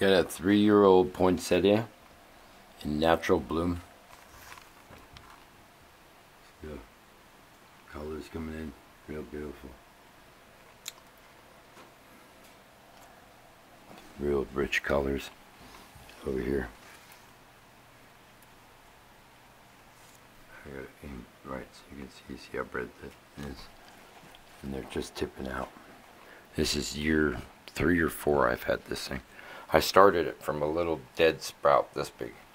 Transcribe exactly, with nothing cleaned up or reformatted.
Got a three-year-old poinsettia in natural bloom. Yeah, colors coming in, real beautiful. Real rich colors over here. I got it aimed right so you can see, see how bright that is. And they're just tipping out. This is year three or four I've had this thing. I started it from a little dead sprout this big.